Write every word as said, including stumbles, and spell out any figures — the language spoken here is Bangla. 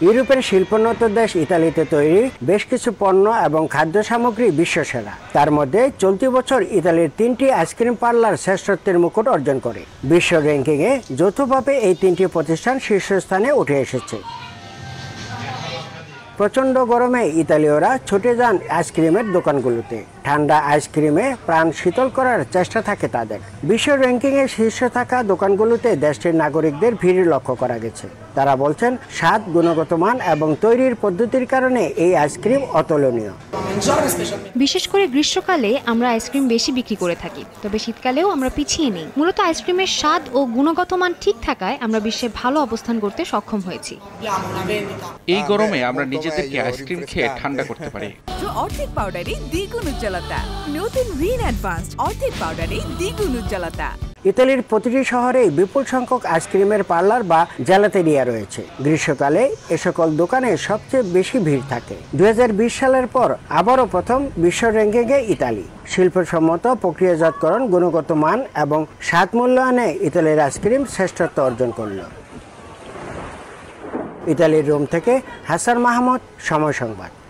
ইউরোপের শিল্পোন্নত দেশ ইতালিতে তৈরি বেশ কিছু পণ্য এবং খাদ্য সামগ্রী বিশ্বসেরা। তার মধ্যে চলতি বছর ইতালির তিনটি আইসক্রিম পার্লার শ্রেষ্ঠত্বের মুকুট অর্জন করে। বিশ্ব র্যাঙ্কিংয়ে যৌথভাবে এই তিনটি প্রতিষ্ঠান শীর্ষস্থানে উঠে এসেছে। প্রচণ্ড গরমে ইতালীয়রা ছুটে যান আইসক্রিমের দোকানগুলোতে। ঠান্ডা আইসক্রিমে প্রাণ শীতল করার চেষ্টা থাকে তাদের। বিশ্ব র্যাঙ্কিংয়ে শীর্ষে থাকা দোকানগুলোতে দেশটির নাগরিকদের ভিড় লক্ষ্য করা গেছে। তারা বলছেন স্বাদ, গুণগত মান এবং তৈরির পদ্ধতির কারণে এই আইসক্রিম অতুলনীয়। বিশেষ করে গ্রীষ্মকালে আমরা আইসক্রিম বেশি বিক্রি করে থাকি, তবে শীতকালেও আমরা পিছিয়ে নেই। মূলত আইসক্রিমের স্বাদ ও গুণগত মান ঠিক থাকায় আমরা বিশ্বে ভালো অবস্থান করতে সক্ষম হয়েছি। এই গরমে আমরা নিজেদেরকে আইসক্রিম খেয়ে ঠান্ডা করতে পারি। অর্ধেক পাউডারে দ্বিগুণ উজ্জ্বলতা। নতুন রিন অ্যাডভান্সড অর্ধেক পাউডারে দ্বিগুণ উজ্জ্বলতা। ইতালির প্রতিটি শহরেই বিপুল সংখ্যক আইসক্রিমের পার্লার বা জেলাতেরিয়া রয়েছে। গ্রীষ্মকালে এ সকল দোকানে সবচেয়ে বেশি ভিড় থাকে। দুই হাজার বিশ সালের পর আবারও প্রথম বিশ্ব র্যাঙ্কিংয়ে ইতালি। শিল্পসম্মত প্রক্রিয়াজাতকরণ, গুণগত মান এবং স্বাদ মূল্যায়নে ইতালির আইসক্রিম শ্রেষ্ঠত্ব অর্জন করল। ইতালির রোম থেকে হাসান মাহমুদ, সময় সংবাদ।